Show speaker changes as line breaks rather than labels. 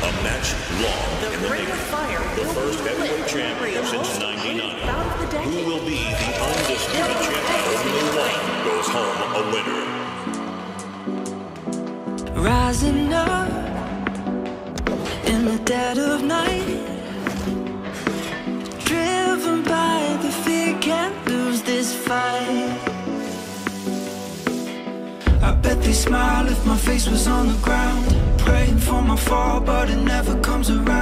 A match long in the
Ring of
making.
Fire
The
will
first
be
heavyweight
lit
champion
every
since
most hated
99.
bout of the
Who
decade.
will be the undisputed champion? Only one goes home a winner.
Rising up in the dead of night, driven by the fear, can't lose this fight. I bet they smile if my face was on the ground, praying for my fall, but it never comes around.